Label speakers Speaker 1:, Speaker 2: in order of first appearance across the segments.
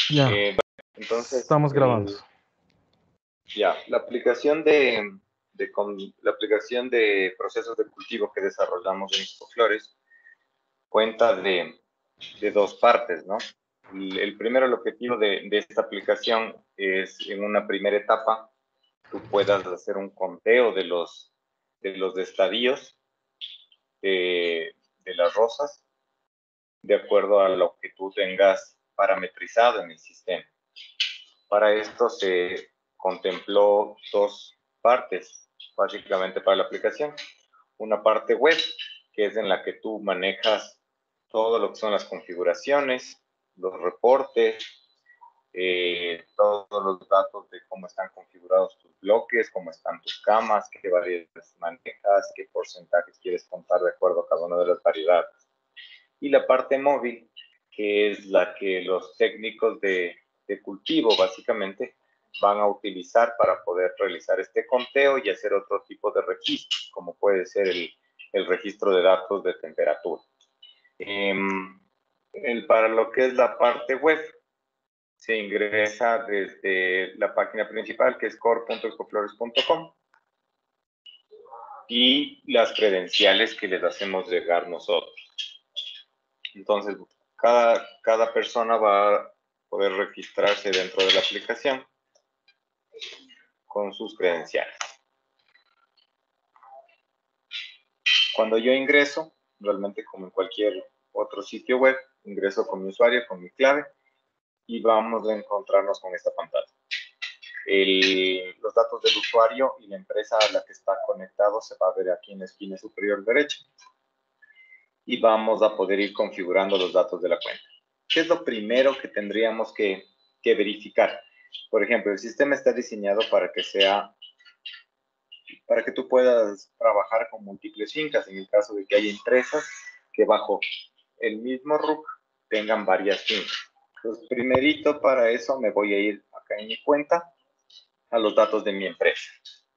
Speaker 1: Ya,
Speaker 2: Entonces,
Speaker 1: estamos grabando.
Speaker 2: ya, la aplicación de procesos de cultivo que desarrollamos en Flores cuenta de dos partes, ¿no? El primero, el objetivo de esta aplicación es, en una primera etapa, tú puedas hacer un conteo de los estadios de las rosas, de acuerdo a lo que tú tengas parametrizado en el sistema. Para esto se contempló dos partes, básicamente para la aplicación. Una parte web, que es en la que tú manejas todo lo que son las configuraciones, los reportes, todos los datos de cómo están configurados tus bloques, cómo están tus camas, qué variedades manejas, qué porcentajes quieres contar de acuerdo a cada una de las variedades. Y la parte móvil, que es la que los técnicos de cultivo básicamente van a utilizar para poder realizar este conteo y hacer otro tipo de registros, como puede ser el registro de datos de temperatura. Para lo que es la parte web, se ingresa desde la página principal, que es core.ecoflores.com, y las credenciales que les hacemos llegar nosotros. Entonces, cada persona va a poder registrarse dentro de la aplicación con sus credenciales. Cuando yo ingreso, realmente como en cualquier otro sitio web, ingreso con mi usuario, con mi clave, y vamos a encontrarnos con esta pantalla. Los datos del usuario y la empresa a la que está conectado se va a ver aquí en la esquina superior derecha. Y vamos a poder ir configurando los datos de la cuenta. ¿Qué es lo primero que tendríamos que verificar? Por ejemplo, el sistema está diseñado para que tú puedas trabajar con múltiples fincas, en el caso de que haya empresas que bajo el mismo RUC tengan varias fincas. Entonces, primerito para eso me voy a ir acá en mi cuenta a los datos de mi empresa.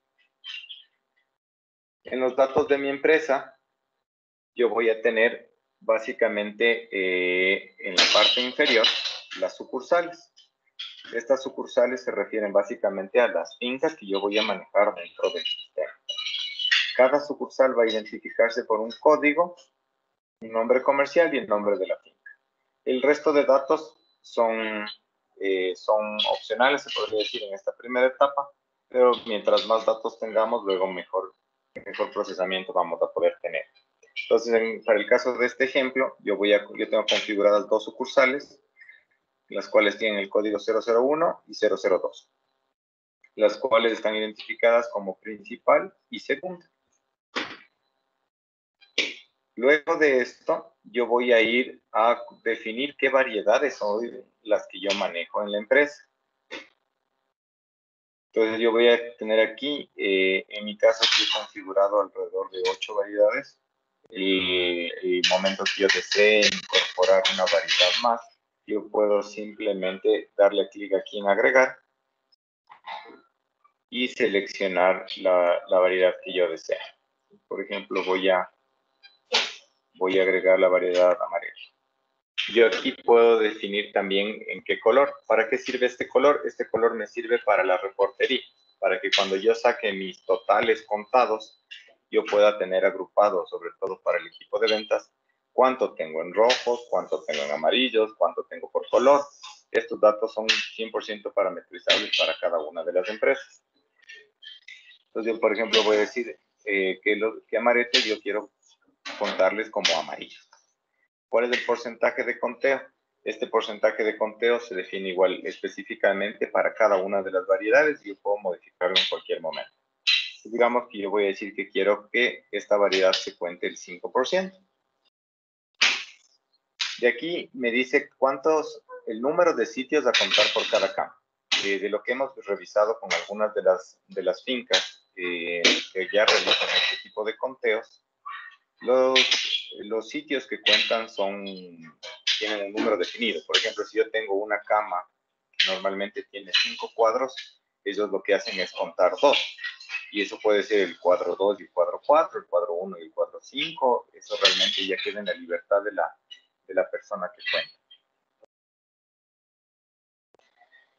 Speaker 2: En los datos de mi empresa, yo voy a tener básicamente en la parte inferior las sucursales. Estas sucursales se refieren básicamente a las fincas que yo voy a manejar dentro del sistema. Cada sucursal va a identificarse por un código, un nombre comercial y el nombre de la finca. El resto de datos son opcionales, se podría decir, en esta primera etapa, pero mientras más datos tengamos, luego mejor procesamiento vamos a poder tener. Entonces, para el caso de este ejemplo, yo tengo configuradas dos sucursales, las cuales tienen el código 001 y 002, las cuales están identificadas como principal y segunda. Luego de esto, yo voy a ir a definir qué variedades son las que yo manejo en la empresa. Entonces, yo voy a tener aquí, en mi caso, aquí he configurado alrededor de 8 variedades. El momento que yo desee incorporar una variedad más, yo puedo simplemente darle clic aquí en agregar y seleccionar la variedad que yo desee. Por ejemplo, voy a agregar la variedad amarilla. Yo aquí puedo definir también en qué color. ¿Para qué sirve este color? Este color me sirve para la reportería, para que cuando yo saque mis totales contados, yo pueda tener agrupado, sobre todo para el equipo de ventas, cuánto tengo en rojos, cuánto tengo en amarillos, cuánto tengo por color. Estos datos son 100% parametrizables para cada una de las empresas. Entonces yo, por ejemplo, voy a decir que amaretes yo quiero contarles como amarillos. ¿Cuál es el porcentaje de conteo? Este porcentaje de conteo se define igual específicamente para cada una de las variedades y yo puedo modificarlo en cualquier momento. Digamos que yo voy a decir que quiero que esta variedad se cuente el 5%. De aquí me dice el número de sitios a contar por cada campo. De lo que hemos revisado con algunas de las fincas que ya realizan este tipo de conteos, los sitios que cuentan tienen un número definido. Por ejemplo, si yo tengo una cama que normalmente tiene 5 cuadros, ellos lo que hacen es contar 2. Y eso puede ser el cuadro 2 y el cuadro 4, el cuadro 1 y el cuadro 5. Eso realmente ya queda en la libertad de la persona que cuenta.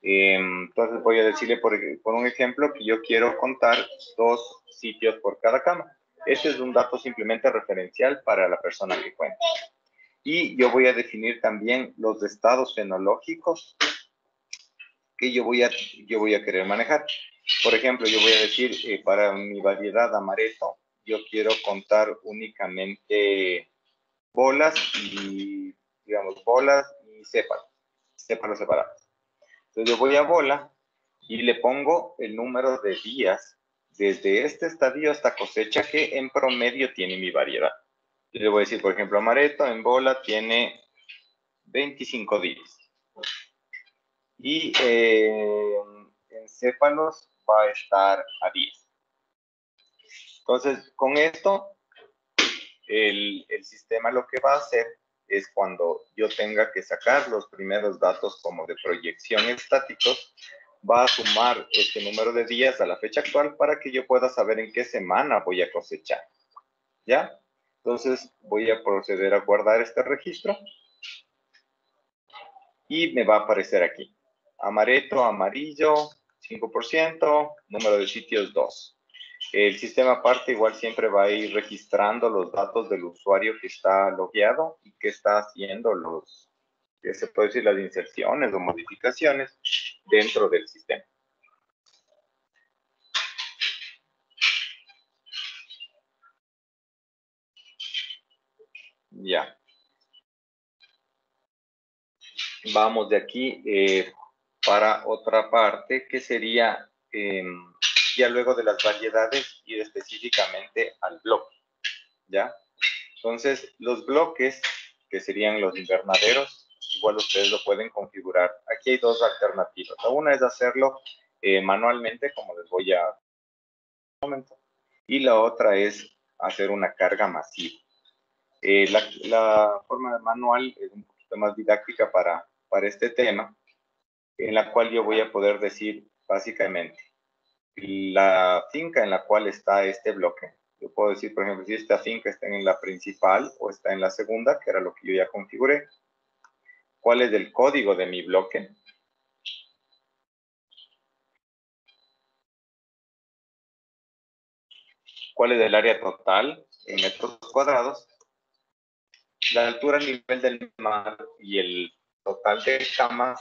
Speaker 2: Entonces voy a decirle por un ejemplo que yo quiero contar 2 sitios por cada cama. Este es un dato simplemente referencial para la persona que cuenta. Y yo voy a definir también los estados fenológicos que yo voy a querer manejar. Por ejemplo, yo voy a decir, para mi variedad amaretto, yo quiero contar únicamente bolas y, digamos, bolas y sépalos separados. Entonces yo voy a bola y le pongo el número de días desde este estadio hasta cosecha que en promedio tiene mi variedad. Yo le voy a decir, por ejemplo, amaretto en bola tiene 25 días. Y en céfalos va a estar a 10. Entonces, con esto, el sistema lo que va a hacer es cuando yo tenga que sacar los primeros datos como de proyección estáticos, va a sumar este número de días a la fecha actual para que yo pueda saber en qué semana voy a cosechar. ¿Ya? Entonces, voy a proceder a guardar este registro y me va a aparecer aquí. Amaretto, amarillo, 5%, número de sitios 2. El sistema aparte igual siempre va a ir registrando los datos del usuario que está logueado y que está haciendo se puede decir, las inserciones o modificaciones dentro del sistema. Ya. Vamos de aquí para otra parte que sería ya luego de las variedades ir específicamente al bloque. ¿Ya? Entonces, los bloques, que serían los invernaderos, igual ustedes lo pueden configurar. Aquí hay 2 alternativas. Una es hacerlo manualmente, como les voy a comentar, y la otra es hacer una carga masiva. La forma manual es un poquito más didáctica para este tema, en la cual yo voy a poder decir básicamente la finca en la cual está este bloque. Yo puedo decir, por ejemplo, si esta finca está en la principal o está en la segunda, que era lo que yo ya configuré. ¿Cuál es el código de mi bloque? ¿Cuál es el área total en metros cuadrados? La altura a nivel del mar y el total de camas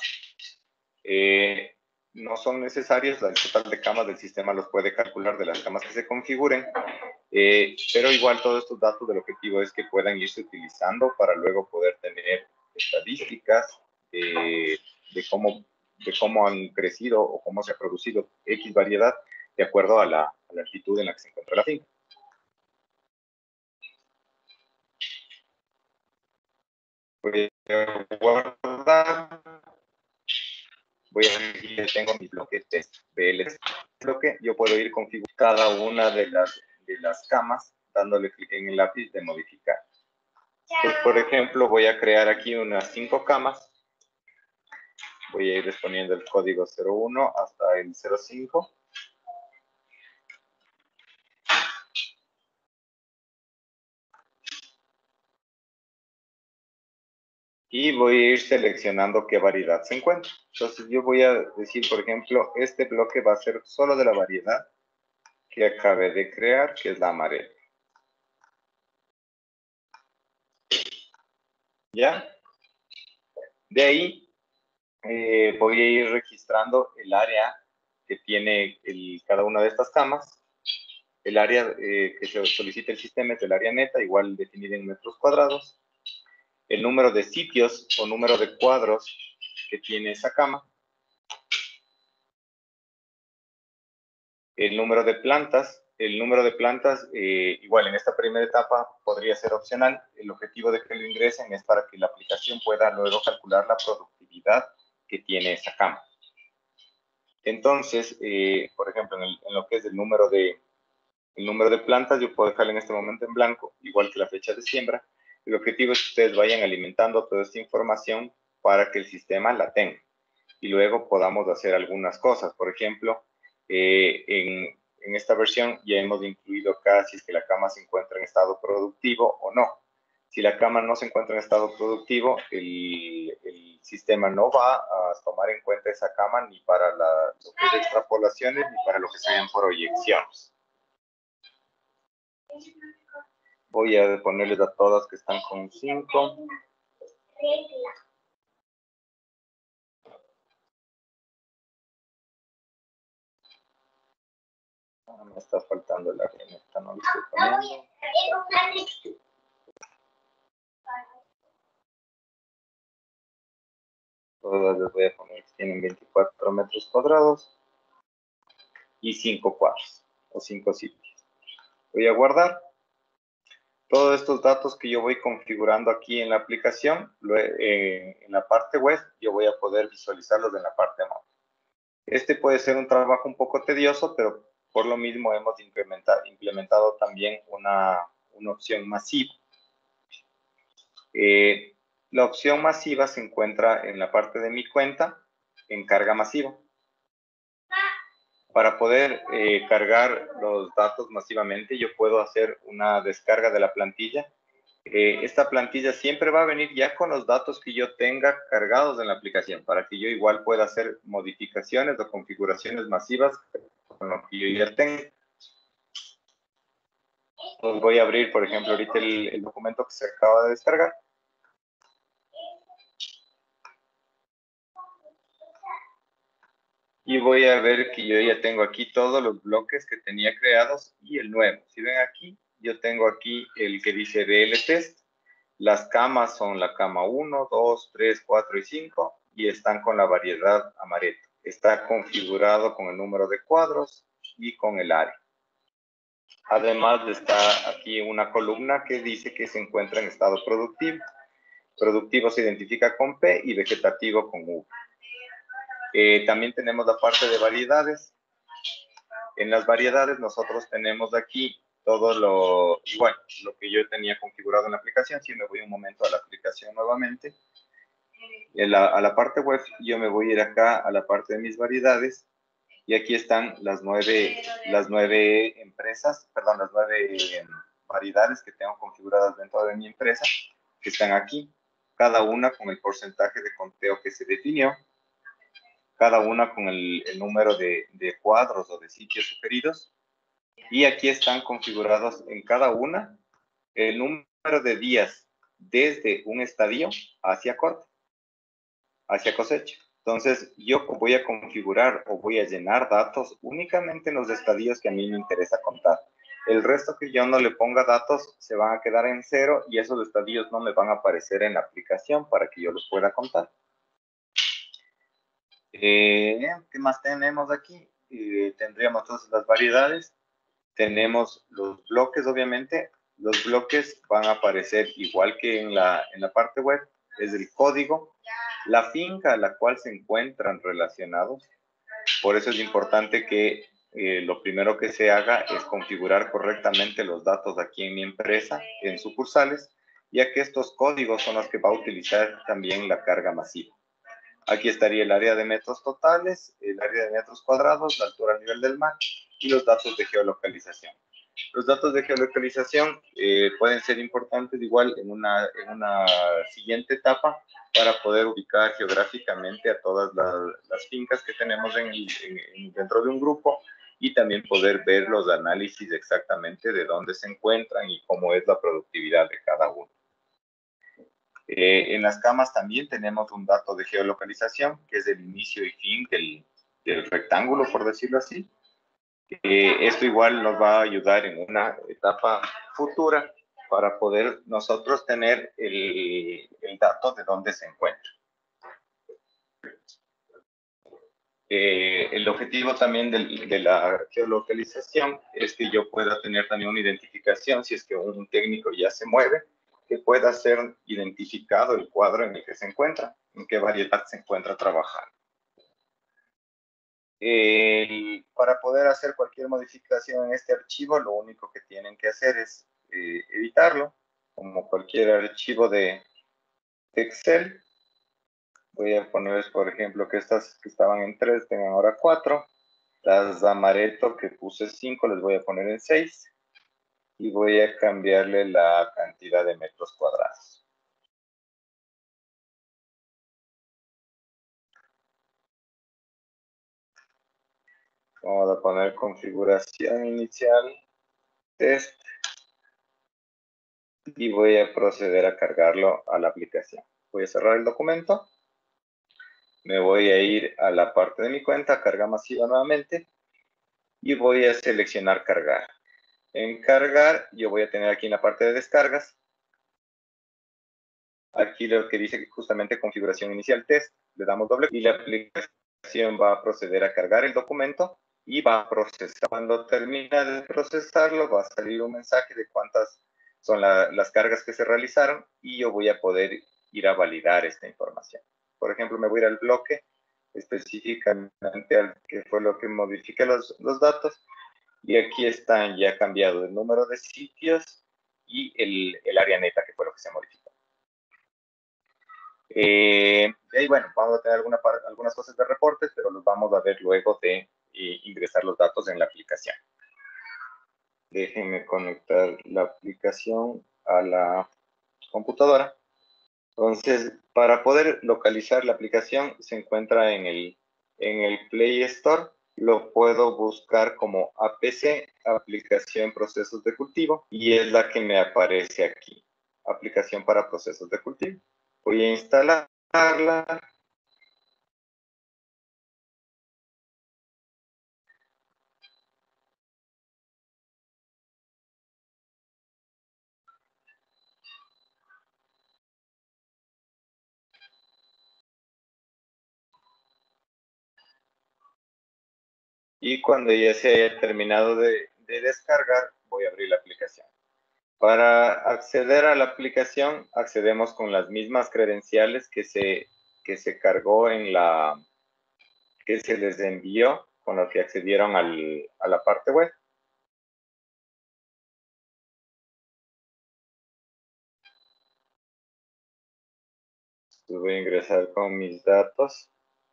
Speaker 2: no son necesarios. El total de camas del sistema los puede calcular de las camas que se configuren. Pero igual todos estos datos del objetivo es que puedan irse utilizando para luego poder tener estadísticas de cómo han crecido o cómo se ha producido X variedad de acuerdo a la altitud en la que se encuentra la finca. Voy a guardar, voy a ver si tengo mi bloque test BLS. Bloque, yo puedo ir configurando cada una de las camas dándole clic en el lápiz de modificar. Pues, por ejemplo, voy a crear aquí unas 5 camas. Voy a ir poniendo el código 01 hasta el 05. Y voy a ir seleccionando qué variedad se encuentra. Entonces yo voy a decir, por ejemplo, este bloque va a ser solo de la variedad que acabé de crear, que es la amarela. ¿Ya? De ahí voy a ir registrando el área que tiene cada una de estas camas. El área que se solicita el sistema es el área neta, igual definida en metros cuadrados. El número de sitios o número de cuadros que tiene esa cama. El número de plantas. El número de plantas, igual en esta primera etapa podría ser opcional. El objetivo de que lo ingresen es para que la aplicación pueda luego calcular la productividad que tiene esa cama. Entonces, por ejemplo, en lo que es el número de plantas, yo puedo dejarlo en este momento en blanco, igual que la fecha de siembra. El objetivo es que ustedes vayan alimentando toda esta información para que el sistema la tenga y luego podamos hacer algunas cosas. Por ejemplo, en esta versión ya hemos incluido acá si es que la cama se encuentra en estado productivo o no. Si la cama no se encuentra en estado productivo, el sistema no va a tomar en cuenta esa cama ni para lo que es extrapolaciones ni para lo que sean proyecciones. Voy a ponerles a todas que están con 5. Me está faltando la esta no lo estoy poniendo. Todas les voy a poner que tienen 24 metros cuadrados y 5 cuadros o 5 sitios. Voy a guardar. Todos estos datos que yo voy configurando aquí en la aplicación, en la parte web, yo voy a poder visualizarlos en la parte móvil. Este puede ser un trabajo un poco tedioso, pero por lo mismo hemos implementado también una opción masiva. La opción masiva se encuentra en la parte de mi cuenta, en carga masiva. Para poder cargar los datos masivamente, yo puedo hacer una descarga de la plantilla. Esta plantilla siempre va a venir ya con los datos que yo tenga cargados en la aplicación, para que yo igual pueda hacer modificaciones o configuraciones masivas con lo que yo ya tengo. Entonces voy a abrir, por ejemplo, ahorita el documento que se acaba de descargar. Y voy a ver que yo ya tengo aquí todos los bloques que tenía creados y el nuevo. Si ven aquí, yo tengo aquí el que dice BL Test. Las camas son la cama 1, 2, 3, 4 y 5 y están con la variedad amaretto. Está configurado con el número de cuadros y con el área. Además está aquí una columna que dice que se encuentra en estado productivo. Productivo se identifica con P y vegetativo con U. También tenemos la parte de variedades. En las variedades nosotros tenemos aquí todo lo que yo tenía configurado en la aplicación. Si me voy un momento a la aplicación nuevamente, a la parte web, yo me voy a ir acá a la parte de mis variedades y aquí están las nueve empresas, perdón, las 9 variedades que tengo configuradas dentro de mi empresa, que están aquí, cada una con el porcentaje de conteo que se definió, cada una con el número de cuadros o de sitios sugeridos. Y aquí están configurados en cada una el número de días desde un estadio hacia corte, hacia cosecha. Entonces, yo voy a configurar o voy a llenar datos únicamente en los estadios que a mí me interesa contar. El resto que yo no le ponga datos se van a quedar en 0 y esos estadios no me van a aparecer en la aplicación para que yo los pueda contar. ¿Qué más tenemos aquí? Tendríamos entonces las variedades. Tenemos los bloques, obviamente. Los bloques van a aparecer igual que en la parte web. Es el código, la finca a la cual se encuentran relacionados. Por eso es importante que lo primero que se haga es configurar correctamente los datos aquí en mi empresa, en sucursales, ya que estos códigos son los que va a utilizar también la carga masiva. Aquí estaría el área de metros totales, el área de metros cuadrados, la altura a nivel del mar y los datos de geolocalización. Los datos de geolocalización pueden ser importantes igual en una siguiente etapa para poder ubicar geográficamente a todas las fincas que tenemos dentro de un grupo y también poder ver los análisis exactamente de dónde se encuentran y cómo es la productividad de cada uno. En las camas también tenemos un dato de geolocalización, que es el inicio y fin del rectángulo, por decirlo así. Esto igual nos va a ayudar en una etapa futura para poder nosotros tener el dato de dónde se encuentra. El objetivo también de la geolocalización es que yo pueda tener también una identificación si es que un técnico ya se mueve, que pueda ser identificado el cuadro en el que se encuentra, en qué variedad se encuentra trabajando. Para poder hacer cualquier modificación en este archivo, lo único que tienen que hacer es editarlo, como cualquier archivo de Excel. Voy a ponerles, por ejemplo, que estas que estaban en 3 tengan ahora 4. Las amaretto que puse 5 les voy a poner en 6. Y voy a cambiarle la cantidad de metros cuadrados. Vamos a poner configuración inicial, test, y voy a proceder a cargarlo a la aplicación. Voy a cerrar el documento. Me voy a ir a la parte de mi cuenta, carga masiva nuevamente, y voy a seleccionar cargar. En cargar, yo voy a tener aquí en la parte de descargas, aquí lo que dice justamente configuración inicial test, le damos doble y la aplicación va a proceder a cargar el documento y va a procesar. Cuando termina de procesarlo, va a salir un mensaje de cuántas son las cargas que se realizaron y yo voy a poder ir a validar esta información. Por ejemplo, me voy a ir al bloque específicamente al que fue lo que modifiqué los datos, y aquí están ya cambiado el número de sitios y el área neta, que fue lo que se modificó. Y bueno, vamos a tener algunas cosas de reportes, pero los vamos a ver luego de ingresar los datos en la aplicación. Déjenme conectar la aplicación a la computadora. Entonces, para poder localizar la aplicación, se encuentra en el Play Store. Lo puedo buscar como APC, Aplicación Procesos de Cultivo, y es la que me aparece aquí, Aplicación para Procesos de Cultivo. Voy a instalarla. Y cuando ya se haya terminado de descargar, voy a abrir la aplicación. Para acceder a la aplicación, accedemos con las mismas credenciales que se cargó que se les envió con lo que accedieron a la parte web. Entonces voy a ingresar con mis datos.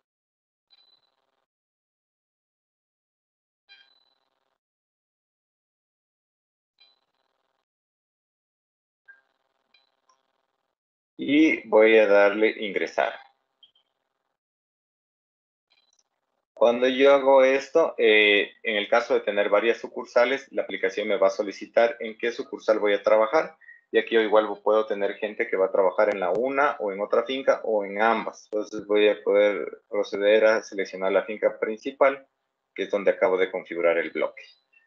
Speaker 2: Y voy a darle ingresar. Cuando yo hago esto, en el caso de tener varias sucursales, la aplicación me va a solicitar en qué sucursal voy a trabajar. Y aquí yo igual puedo tener gente que va a trabajar en la una o en otra finca o en ambas. Entonces voy a poder proceder a seleccionar la finca principal, que es donde acabo de configurar el bloque.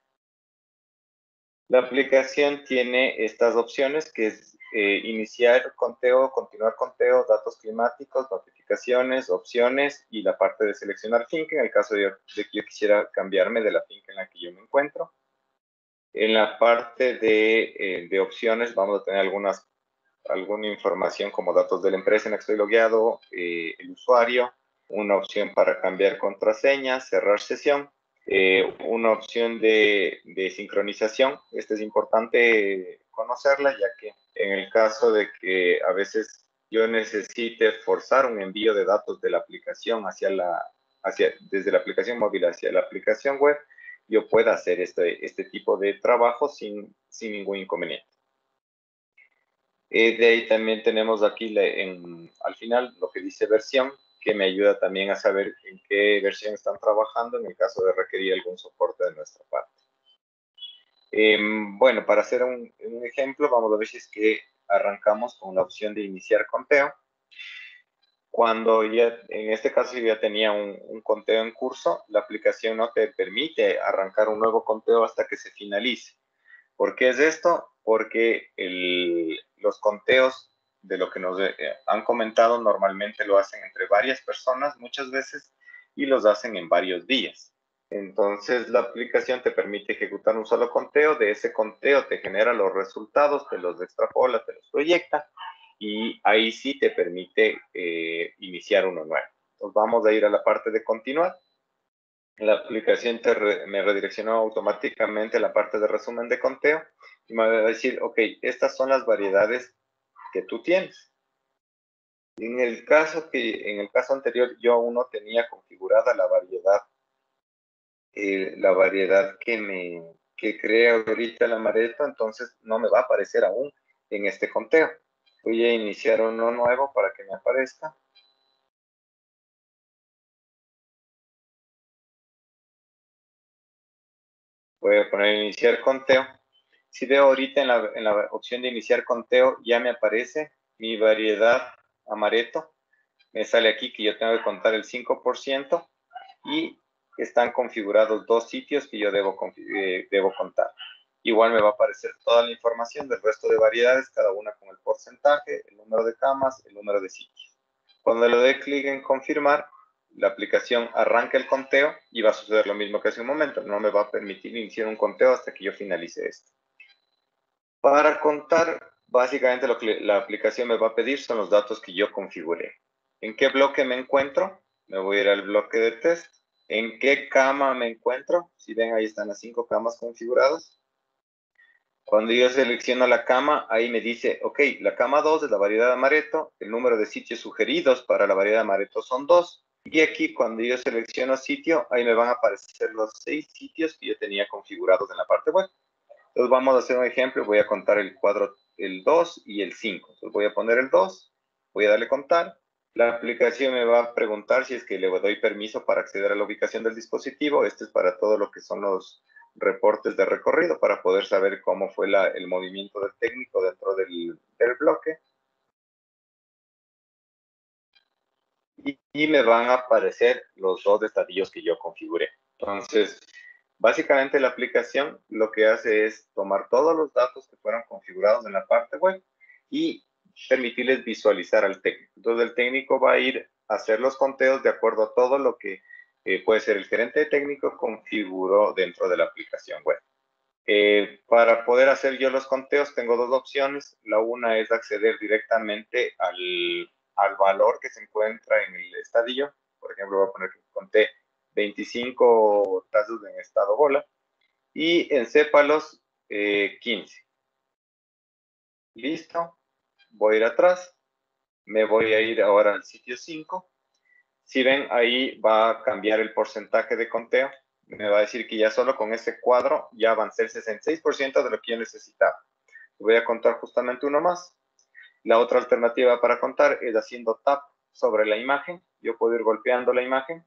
Speaker 2: La aplicación tiene estas opciones, que es iniciar conteo, continuar conteo, datos climáticos, notificaciones, opciones y la parte de seleccionar finca, en el caso de que yo quisiera cambiarme de la finca en la que yo me encuentro. En la parte de opciones vamos a tener alguna información como datos de la empresa en la que estoy logueado, el usuario, una opción para cambiar contraseña, cerrar sesión, una opción de sincronización. Esta es importante conocerla, ya que en el caso de que a veces yo necesite forzar un envío de datos de la aplicación desde la aplicación móvil hacia la aplicación web, yo pueda hacer este tipo de trabajo sin ningún inconveniente. De ahí también tenemos aquí al final lo que dice versión, que me ayuda también a saber en qué versión están trabajando en el caso de requerir algún soporte de nuestra parte. Bueno, para hacer un ejemplo, vamos a ver si es que arrancamos con la opción de iniciar conteo. Cuando ya, en este caso, yo ya tenía un conteo en curso, la aplicación no te permite arrancar un nuevo conteo hasta que se finalice. ¿Por qué es esto? Porque los conteos de lo que nos han comentado normalmente lo hacen entre varias personas muchas veces y los hacen en varios días. Entonces la aplicación te permite ejecutar un solo conteo, de ese conteo te genera los resultados, te los extrapola, te los proyecta y ahí sí te permite iniciar uno nuevo. Entonces vamos a ir a la parte de continuar. La aplicación me redireccionó automáticamente a la parte de resumen de conteo y me va a decir, ok, estas son las variedades que tú tienes. En el caso anterior yo aún no tenía configurada la variedad que crea ahorita la Mareto, entonces no me va a aparecer aún en este conteo. Voy a iniciar uno nuevo para que me aparezca. Voy a poner iniciar conteo. Si veo ahorita en la opción de iniciar conteo, ya me aparece mi variedad amaretto. Me sale aquí que yo tengo que contar el 5% y están configurados 2 sitios que yo debo contar. Igual me va a aparecer toda la información del resto de variedades, cada una con el porcentaje, el número de camas, el número de sitios. Cuando le doy clic en confirmar, la aplicación arranca el conteo y va a suceder lo mismo que hace un momento. No me va a permitir iniciar un conteo hasta que yo finalice esto. Para contar, básicamente lo que la aplicación me va a pedir son los datos que yo configuré. ¿En qué bloque me encuentro? Me voy a ir al bloque de test. ¿En qué cama me encuentro? Si ven, ahí están las 5 camas configuradas. Cuando yo selecciono la cama, ahí me dice, ok, la cama 2 es la variedad de amaretto, el número de sitios sugeridos para la variedad de amaretto son 2, y aquí cuando yo selecciono sitio, ahí me van a aparecer los 6 sitios que yo tenía configurados en la parte web. Entonces vamos a hacer un ejemplo, voy a contar el cuadro, el 2 y el 5. Entonces voy a poner el 2, voy a darle contar. La aplicación me va a preguntar si es que le doy permiso para acceder a la ubicación del dispositivo. Este es para todo lo que son los reportes de recorrido, para poder saber cómo fue el movimiento del técnico dentro del bloque. Y me van a aparecer los 2 estadillos que yo configuré. Entonces, básicamente la aplicación lo que hace es tomar todos los datos que fueron configurados en la parte web y permitirles visualizar al técnico. Entonces el técnico va a ir a hacer los conteos de acuerdo a todo lo que puede ser el gerente técnico configuró dentro de la aplicación web. Para poder hacer yo los conteos tengo 2 opciones. La una es acceder directamente al valor que se encuentra en el estadio. Por ejemplo, voy a poner que conté 25 tazos en estado bola y en cépalos 15. Listo. Voy a ir atrás. Me voy a ir ahora al sitio 5. Si ven, ahí va a cambiar el porcentaje de conteo. Me va a decir que ya solo con ese cuadro ya avancé el 66% de lo que yo necesitaba. Voy a contar justamente uno más. La otra alternativa para contar es haciendo tap sobre la imagen. Yo puedo ir golpeando la imagen.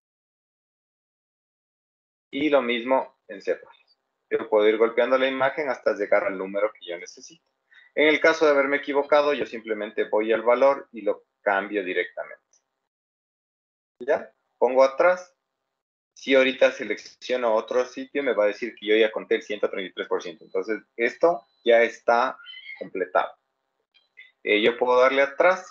Speaker 2: Y lo mismo en cépalos. Yo puedo ir golpeando la imagen hasta llegar al número que yo necesito. En el caso de haberme equivocado, yo simplemente voy al valor y lo cambio directamente. ¿Ya? Pongo atrás. Si ahorita selecciono otro sitio, me va a decir que yo ya conté el 133%. Entonces, esto ya está completado. Yo puedo darle atrás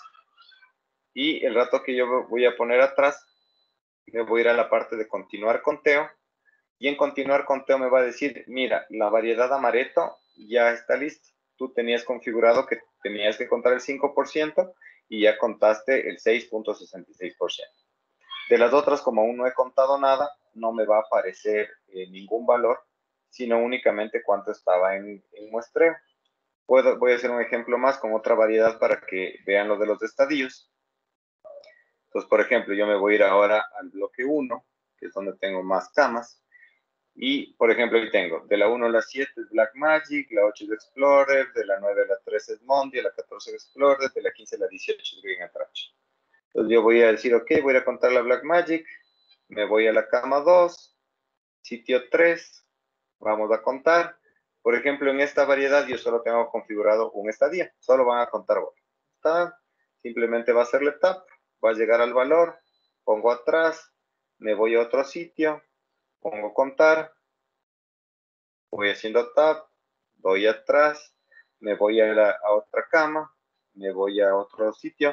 Speaker 2: y el rato que yo voy a poner atrás, me voy a ir a la parte de continuar conteo. Y en continuar conteo me va a decir, mira, la variedad amaretto ya está lista. Tú tenías configurado que tenías que contar el 5% y ya contaste el 6.66%. De las otras, como aún no he contado nada, no me va a aparecer ningún valor, sino únicamente cuánto estaba en muestreo. Voy a hacer un ejemplo más con otra variedad para que vean lo de los estadios. Entonces, por ejemplo, yo me voy a ir ahora al bloque 1, que es donde tengo más camas. Y, por ejemplo, ahí tengo, de la 1 a la 7 es Black Magic, la 8 es Explorer, de la 9 a la 13 es Mondia, la 14 es Explorer, de la 15 a la 18 es Green Attraction. Entonces yo voy a decir, ok, voy a contar la Black Magic, me voy a la cama 2, sitio 3, vamos a contar. Por ejemplo, en esta variedad yo solo tengo configurado un estadía, solo van a contar bola. Simplemente va a hacerle tap, va a llegar al valor, pongo atrás, me voy a otro sitio, pongo contar, voy haciendo tap, doy atrás, me voy a otra cama, me voy a otro sitio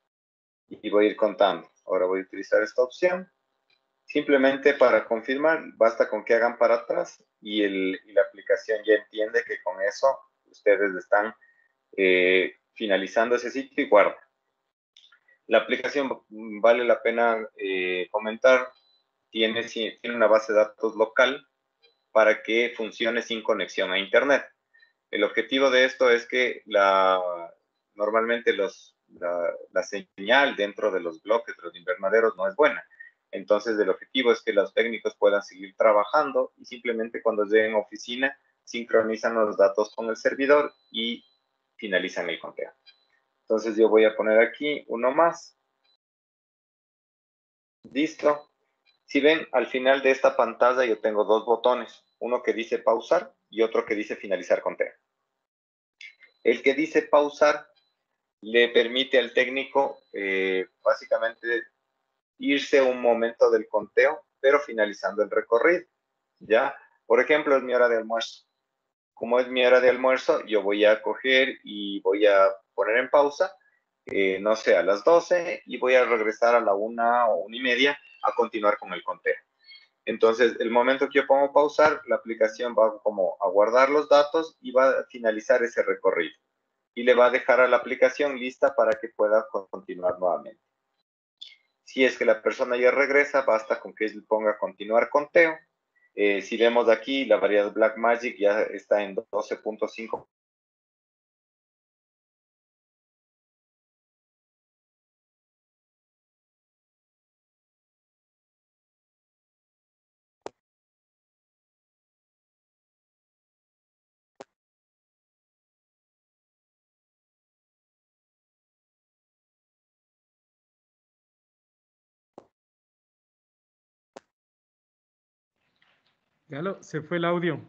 Speaker 2: y voy a ir contando. Ahora voy a utilizar esta opción. Simplemente para confirmar, basta con que hagan para atrás y la aplicación ya entiende que con eso ustedes están finalizando ese sitio y guarda. La aplicación, vale la pena comentar, tiene una base de datos local para que funcione sin conexión a Internet. El objetivo de esto es que normalmente la señal dentro de los bloques, de los invernaderos, no es buena. Entonces, el objetivo es que los técnicos puedan seguir trabajando y simplemente cuando lleguen a oficina, sincronizan los datos con el servidor y finalizan el conteo. Entonces, yo voy a poner aquí uno más. Listo. Si ven, al final de esta pantalla yo tengo 2 botones. uno que dice pausar y otro que dice finalizar conteo. El que dice pausar le permite al técnico básicamente irse un momento del conteo, pero finalizando el recorrido, ¿ya? Por ejemplo, es mi hora de almuerzo. Como es mi hora de almuerzo, yo voy a coger y voy a poner en pausa, no sé, a las 12 y voy a regresar a la 1 o 1:30 a continuar con el conteo. Entonces, el momento que yo pongo pausar, la aplicación va como a guardar los datos y va a finalizar ese recorrido. Y le va a dejar a la aplicación lista para que pueda continuar nuevamente. Si es que la persona ya regresa, basta con que él ponga continuar conteo. Si vemos aquí, la variedad Blackmagic ya está en 12.5.
Speaker 1: Galo, se fue el audio.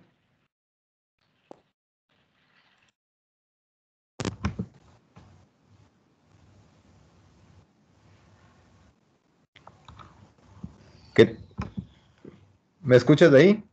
Speaker 3: ¿Me escuchas de ahí?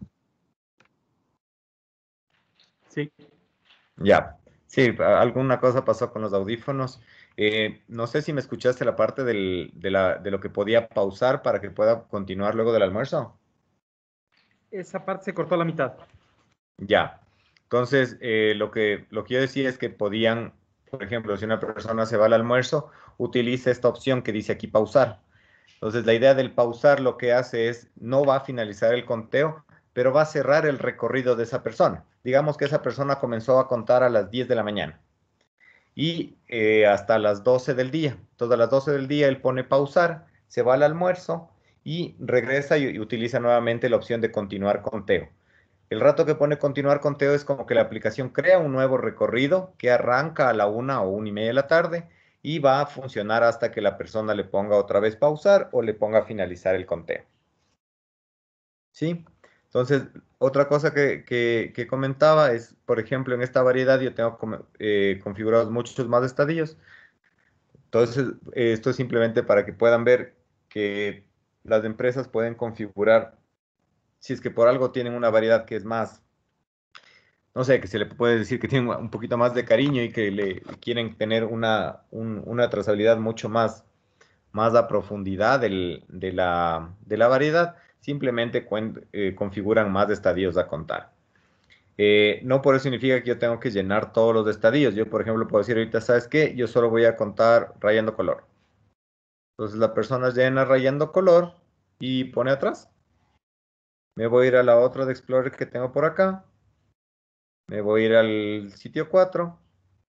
Speaker 1: Sí.
Speaker 3: Ya. Sí, alguna cosa pasó con los audífonos. No sé si me escuchaste la parte de lo que podía pausar para que pueda continuar luego del almuerzo.
Speaker 1: Esa parte se cortó a la mitad.
Speaker 3: Ya. Entonces, lo que yo decía es que podían, por ejemplo, si una persona se va al almuerzo, utiliza esta opción que dice aquí pausar. Entonces, la idea del pausar lo que hace es, no va a finalizar el conteo, pero va a cerrar el recorrido de esa persona. Digamos que esa persona comenzó a contar a las 10 de la mañana y hasta las 12 del día. Entonces, a las 12 del día él pone pausar, se va al almuerzo y regresa y utiliza nuevamente la opción de continuar conteo. El rato que pone continuar conteo es como que la aplicación crea un nuevo recorrido que arranca a la 1 o 1:30 de la tarde y va a funcionar hasta que la persona le ponga otra vez pausar o le ponga finalizar el conteo. ¿Sí? Entonces, otra cosa que comentaba es, por ejemplo, en esta variedad yo tengo configurados muchos más estadios. Entonces, esto es simplemente para que puedan ver que las empresas pueden configurar, si es que por algo tienen una variedad que es más, no sé, que se le puede decir que tienen un poquito más de cariño y que le quieren tener una trazabilidad mucho más a profundidad de la variedad, simplemente configuran más estadios a contar. No por eso significa que yo tengo que llenar todos los estadios. Yo, por ejemplo, puedo decir ahorita, ¿sabes qué? Yo solo voy a contar rayando color. Entonces la persona llena rayando color y pone atrás. Me voy a ir a la otra de Explorer que tengo por acá. Me voy a ir al sitio 4.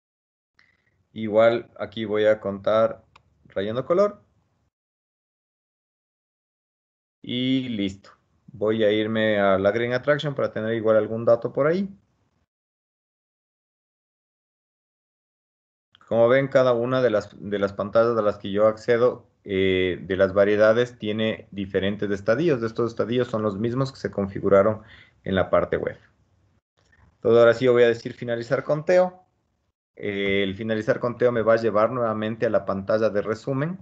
Speaker 3: Igual aquí voy a contar rayando color. Y listo. Voy a irme a la Green Attraction para tener igual algún dato por ahí. Como ven, cada una de las pantallas a las que yo accedo de las variedades tiene diferentes estadios. Estos estadios son los mismos que se configuraron en la parte web. Entonces ahora sí yo voy a decir finalizar conteo. El finalizar conteo me va a llevar nuevamente a la pantalla de resumen.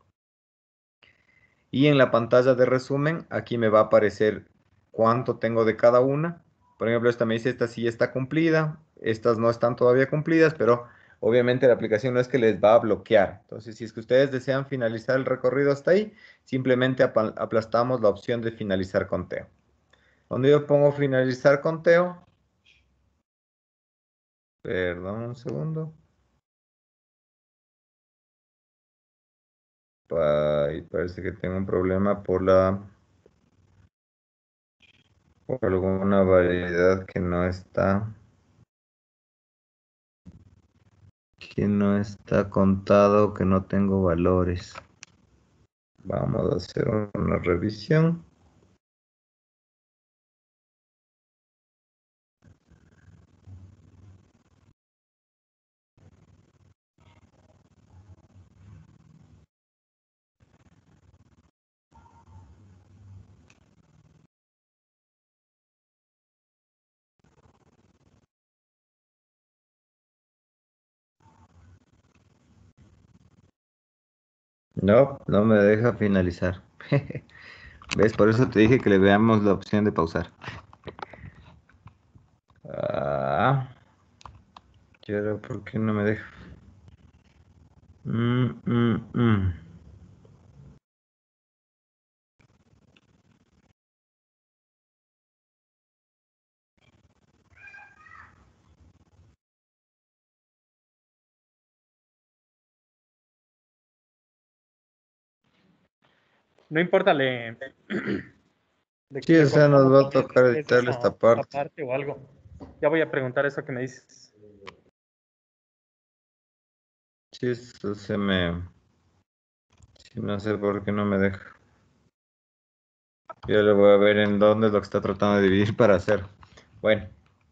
Speaker 3: Y en la pantalla de resumen, aquí me va a aparecer cuánto tengo de cada una. Por ejemplo, esta me dice, esta sí está cumplida, estas no están todavía cumplidas, pero obviamente la aplicación no es que les va a bloquear. Entonces, si es que ustedes desean finalizar el recorrido hasta ahí, simplemente aplastamos la opción de finalizar conteo. Donde yo pongo finalizar conteo, perdón un segundo. Ay, parece que tengo un problema por alguna variedad que no está contado, que no tengo valores. Vamos a hacer una revisión. No, no me deja finalizar. ¿Ves? Por eso te dije que le veamos la opción de pausar. Ah, ¿y ahora por qué no me deja? Mm, mm, mm.
Speaker 1: No importa,
Speaker 3: Sí, o
Speaker 1: le
Speaker 3: sea, nos
Speaker 1: cortamos
Speaker 3: va a
Speaker 1: tal vez
Speaker 3: tocar
Speaker 1: después
Speaker 3: editar esta
Speaker 1: esa
Speaker 3: parte.
Speaker 1: parte o algo. Ya voy a preguntar eso que me dices.
Speaker 3: Sí, eso se me... Sí, no sé por qué no me deja. Yo le voy a ver en dónde es lo que está tratando de dividir para hacer. Bueno,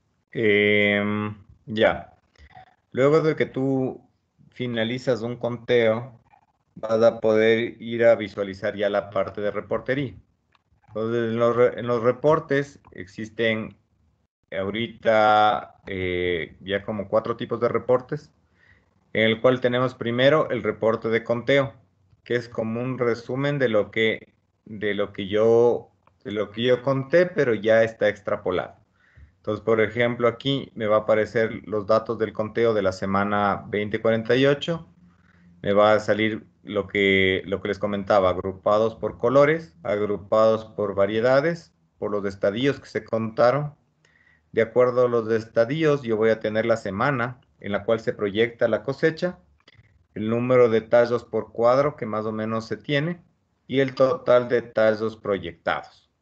Speaker 3: ya. Luego de que tú finalizas un conteo, vas a poder ir a visualizar ya la parte de reportería. Entonces, en los reportes existen ahorita ya como 4 tipos de reportes, en el cual tenemos primero el reporte de conteo, que es como un resumen de lo que yo, de lo que yo conté, pero ya está extrapolado. Entonces, por ejemplo, aquí me va a aparecer los datos del conteo de la semana 2048. Me va a salir lo que les comentaba, agrupados por colores, agrupados por variedades, por los estadios que se contaron. De acuerdo a los estadios, yo voy a tener la semana en la cual se proyecta la cosecha, el número de tallos por cuadro que más o menos se tiene y el total de tallos proyectados.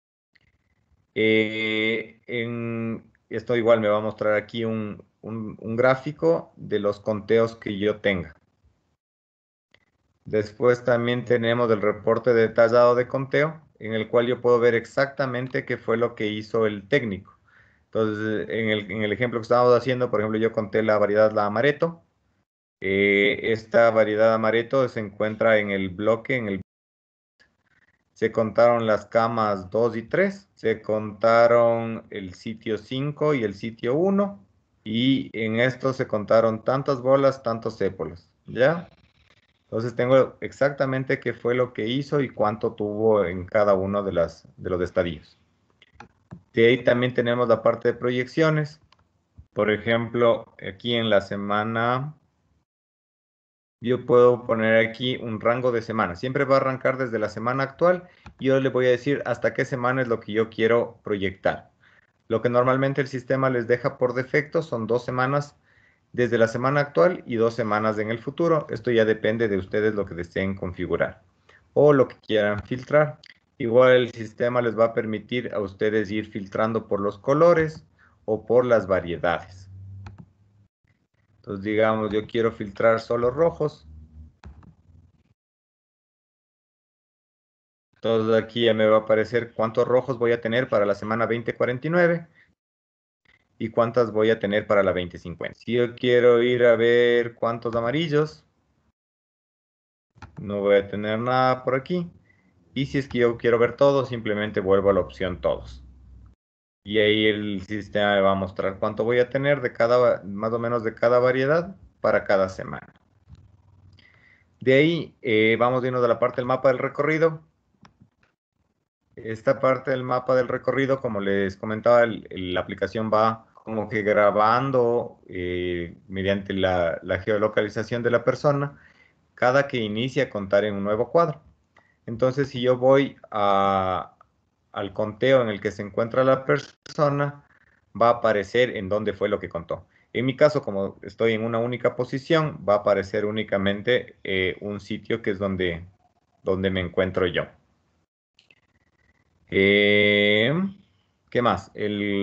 Speaker 3: Esto igual me va a mostrar aquí un gráfico de los conteos que yo tenga. Después también tenemos el reporte detallado de conteo, en el cual yo puedo ver exactamente qué fue lo que hizo el técnico. Entonces, en el ejemplo que estábamos haciendo, por ejemplo, yo conté la variedad la amaretto. Esta variedad amaretto se encuentra en el bloque, se contaron las camas 2 y 3, se contaron el sitio 5 y el sitio 1, y en esto se contaron tantas bolas, tantos épolas, ¿ya? Entonces tengo exactamente qué fue lo que hizo y cuánto tuvo en cada uno de los estadios. De ahí también tenemos la parte de proyecciones. Por ejemplo, aquí en la semana, yo puedo poner aquí un rango de semana. Siempre va a arrancar desde la semana actual y yo le voy a decir hasta qué semana es lo que yo quiero proyectar. Lo que normalmente el sistema les deja por defecto son 2 semanas desde la semana actual y 2 semanas en el futuro. Esto ya depende de ustedes lo que deseen configurar o lo que quieran filtrar. Igual el sistema les va a permitir a ustedes ir filtrando por los colores o por las variedades. Entonces, digamos, yo quiero filtrar solo rojos. Entonces, aquí ya me va a aparecer cuántos rojos voy a tener para la semana 2049 y cuántas voy a tener para la 2050. Si yo quiero ir a ver cuántos amarillos, no voy a tener nada por aquí. Y si es que yo quiero ver todos, simplemente vuelvo a la opción todos. Y ahí el sistema me va a mostrar cuánto voy a tener de cada, más o menos de cada variedad para cada semana. De ahí vamos a irnos a la parte del mapa del recorrido. Esta parte del mapa del recorrido, como les comentaba, la aplicación va como que grabando mediante la geolocalización de la persona cada que inicia a contar en un nuevo cuadro. Entonces, si yo voy al conteo en el que se encuentra la persona, va a aparecer en dónde fue lo que contó. En mi caso, como estoy en una única posición, va a aparecer únicamente un sitio que es donde me encuentro yo. ¿Qué más?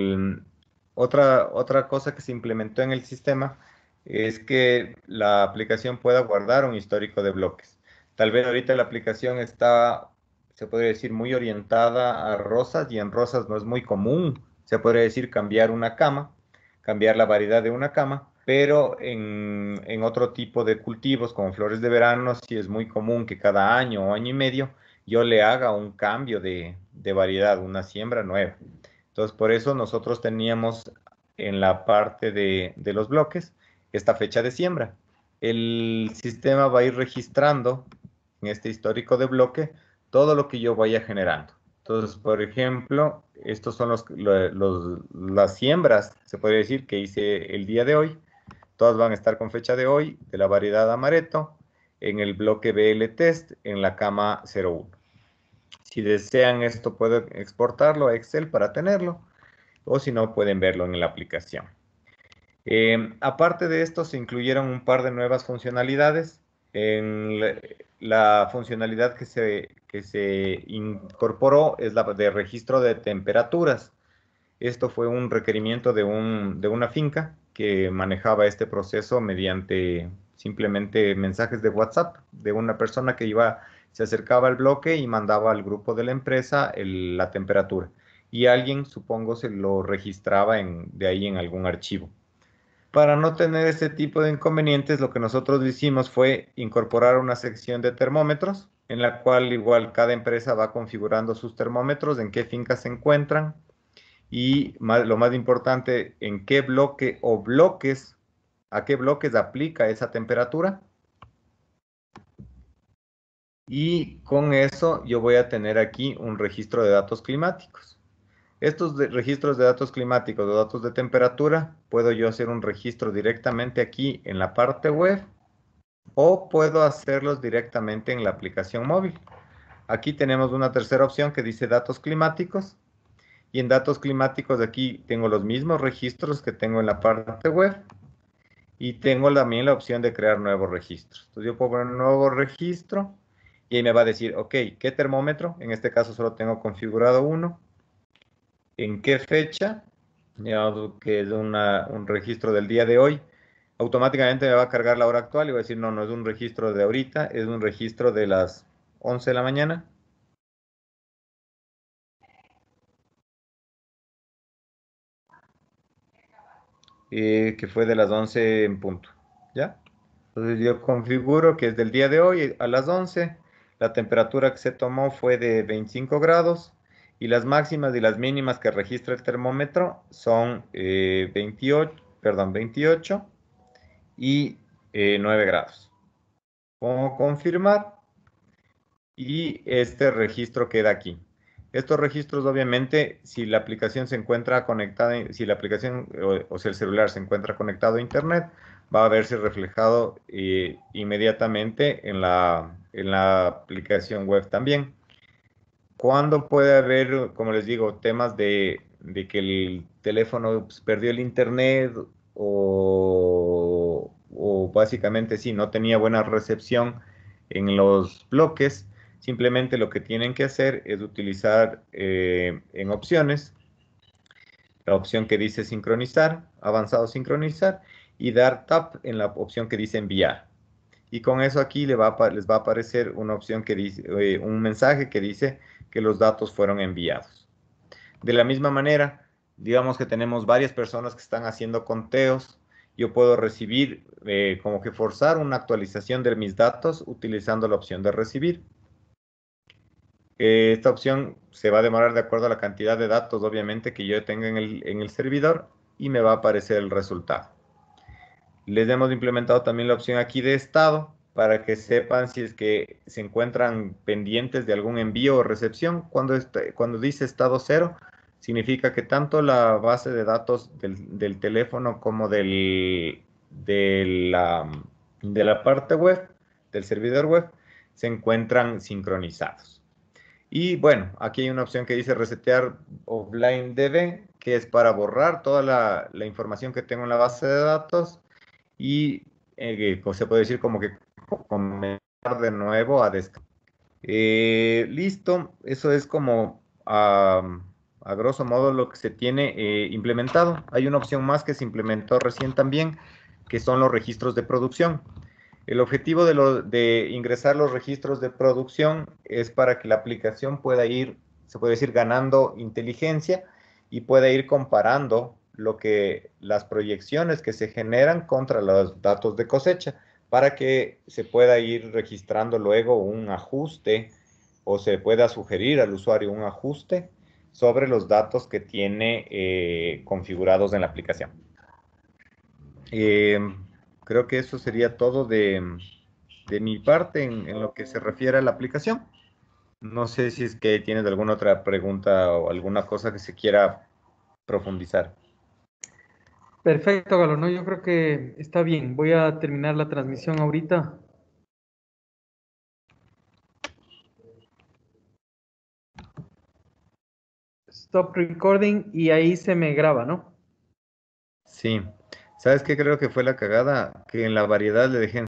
Speaker 3: Otra cosa que se implementó en el sistema es que la aplicación pueda guardar un histórico de bloques. Tal vez ahorita la aplicación está, se podría decir, muy orientada a rosas y en rosas no es muy común, se podría decir, cambiar una cama, cambiar la variedad de una cama, pero en otro tipo de cultivos como flores de verano sí es muy común que cada año o año y medio yo le haga un cambio de variedad, una siembra nueva. Entonces, por eso nosotros teníamos en la parte de los bloques esta fecha de siembra. El sistema va a ir registrando en este histórico de bloque, todo lo que yo vaya generando. Entonces, por ejemplo, estos son las siembras, se podría decir, que hice el día de hoy. Todas van a estar con fecha de hoy, de la variedad amaretto, en el bloque BL test, en la cama 01. Si desean esto, puedo exportarlo a Excel para tenerlo, o si no, pueden verlo en la aplicación. Aparte de esto, se incluyeron un par de nuevas funcionalidades. En la funcionalidad que se incorporó es la de registro de temperaturas. Esto fue un requerimiento de una finca que manejaba este proceso mediante simplemente mensajes de WhatsApp de una persona que se acercaba al bloque y mandaba al grupo de la empresa la temperatura. Y alguien, supongo, se lo registraba de ahí en algún archivo. Para no tener este tipo de inconvenientes, lo que nosotros hicimos fue incorporar una sección de termómetros, en la cual igual cada empresa va configurando sus termómetros, en qué fincas se encuentran y lo más importante, en qué bloque o bloques, a qué bloques aplica esa temperatura. Y con eso yo voy a tener aquí un registro de datos climáticos. Estos registros de datos climáticos o datos de temperatura, puedo yo hacer un registro directamente aquí en la parte web o puedo hacerlos directamente en la aplicación móvil. Aquí tenemos una tercera opción que dice datos climáticos y en datos climáticos aquí tengo los mismos registros que tengo en la parte web y tengo también la opción de crear nuevos registros. Entonces yo puedo poner un nuevo registro y ahí me va a decir, ok, ¿qué termómetro? En este caso solo tengo configurado uno. ¿En qué fecha? Digamos que es un registro del día de hoy. Automáticamente me va a cargar la hora actual y va a decir, no, no es un registro de ahorita, es un registro de las 11 de la mañana. Que fue de las 11 en punto, ¿ya? Entonces yo configuro que es del día de hoy a las 11. La temperatura que se tomó fue de 25 grados y las máximas y las mínimas que registra el termómetro son 28 y 9 grados. Pongo confirmar y este registro queda aquí. Estos registros, obviamente, si la aplicación se encuentra conectada, si la aplicación o si el celular se encuentra conectado a Internet, va a verse reflejado inmediatamente en la aplicación web también. ¿Cuándo puede haber, como les digo, temas de que el teléfono pues, perdió el Internet o básicamente sí, no tenía buena recepción en los bloques? Simplemente lo que tienen que hacer es utilizar en opciones la opción que dice sincronizar, avanzado sincronizar, y dar tap en la opción que dice enviar. Y con eso aquí les va a aparecer una opción que dice, un mensaje que dice que los datos fueron enviados. De la misma manera, digamos que tenemos varias personas que están haciendo conteos, yo puedo recibir, como que forzar una actualización de mis datos utilizando la opción de recibir. Esta opción se va a demorar de acuerdo a la cantidad de datos, obviamente, que yo tenga en el servidor y me va a aparecer el resultado. Les hemos implementado también la opción aquí de estado para que sepan si es que se encuentran pendientes de algún envío o recepción. Cuando dice estado 0, significa que tanto la base de datos del teléfono como de la parte web, del servidor web, se encuentran sincronizados. Y bueno, aquí hay una opción que dice resetear offline DB, que es para borrar toda la información que tengo en la base de datos y se puede decir como que comenzar de nuevo a descargar. Listo, eso es como a grosso modo lo que se tiene implementado. Hay una opción más que se implementó recién también, que son los registros de producción. El objetivo de ingresar los registros de producción es para que la aplicación pueda ir, se puede decir, ganando inteligencia y pueda ir comparando las proyecciones que se generan contra los datos de cosecha para que se pueda ir registrando luego un ajuste o se pueda sugerir al usuario un ajuste sobre los datos que tiene configurados en la aplicación. Creo que eso sería todo de de mi parte en lo que se refiere a la aplicación. No sé si es que tienes alguna otra pregunta o alguna cosa que se quiera profundizar.
Speaker 1: Perfecto, Galo, ¿no? Yo creo que está bien. Voy a terminar la transmisión ahorita. Stop recording y ahí se me graba, ¿no?
Speaker 3: Sí. ¿Sabes qué creo que fue la cagada? Que en la variedad le dejé